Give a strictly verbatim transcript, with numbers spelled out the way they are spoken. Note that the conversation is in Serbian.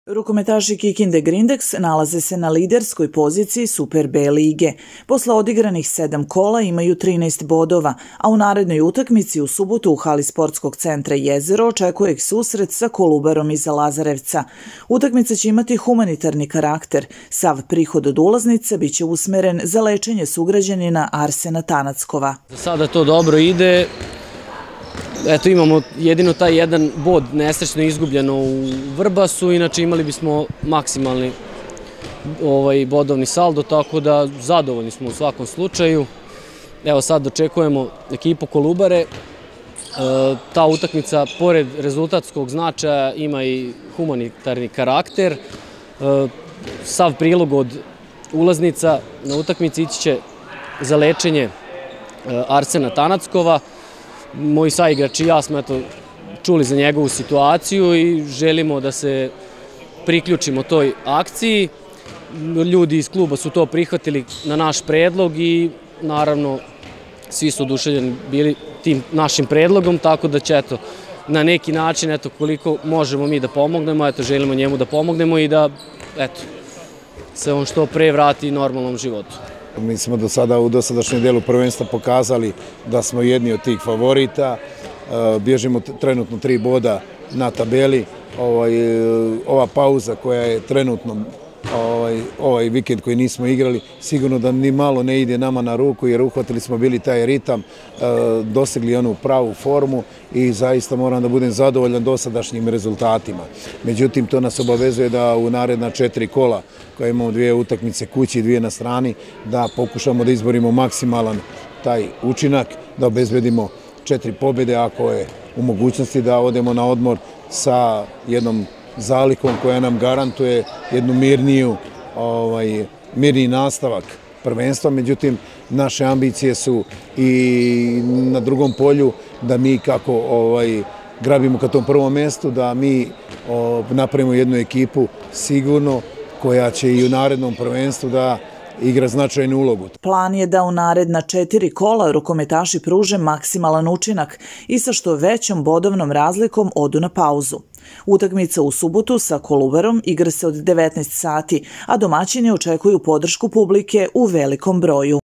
Rukometaši Kikinde Grindex nalaze se na liderskoj poziciji Super B lige. Posle odigranih sedam kola imaju trinaest bodova, a u narednoj utakmici u subotu u hali sportskog centra Jezero očekuje ih susret sa Kolubarom iz Lazarevca. Utakmica će imati humanitarni karakter. Sav prihod od ulaznice biće usmeren za lečenje sugrađanina Arsena Tanackova. Za sada to dobro ide. Eto, imamo jedino taj jedan bod nesrećno izgubljeno u Vrbasu, inače imali bismo maksimalni ovaj, bodovni saldo, tako da zadovoljni smo u svakom slučaju. Evo sad očekujemo ekipu Kolubare. E, ta utakmica, pored rezultatskog značaja, ima i humanitarni karakter. E, sav prilog od ulaznica na utakmici ići će za lečenje e, Arsena Tanackova. Moji saigrači i ja smo eto, čuli za njegovu situaciju i želimo da se priključimo toj akciji. Ljudi iz kluba su to prihvatili na naš predlog i naravno svi su oduševljeni bili tim našim predlogom, tako da će eto, na neki način eto, koliko možemo mi da pomognemo, eto, želimo njemu da pomognemo i da eto, se on što pre vrati normalnom životu. Mi smo do sada u dosadašnjem delu prvenstva pokazali da smo jedni od tih favorita. Bježimo trenutno tri boda na tabeli. Ova pauza koja je trenutno ovaj vikend koji nismo igrali, sigurno da ni malo ne ide nama na ruku, jer uhvatili smo bili taj ritam, dosegli onu pravu formu i zaista moram da budem zadovoljan dosadašnjim rezultatima. Međutim, to nas obavezuje da u naredna četiri kola, koja imamo dvije utakmice kući i dvije na strani, da pokušamo da izborimo maksimalan taj učinak, da obezbedimo četiri pobjede, ako je u mogućnosti da odemo na odmor sa jednom zalikom koja nam garantuje jednu mirniju, ovaj, mirniji nastavak prvenstva. Međutim, naše ambicije su i na drugom polju da mi kako ovaj, grabimo ka tom prvom mjestu, da mi o, napravimo jednu ekipu sigurno koja će i u narednom prvenstvu da igra značajnu ulogu. Plan je da u naredna četiri kola rukometaši pruže maksimalan učinak i sa što većom bodovnom razlikom odu na pauzu. Utakmica u subotu sa Kolubarom igra se od devetnaest sati, a domaćini očekuju podršku publike u velikom broju.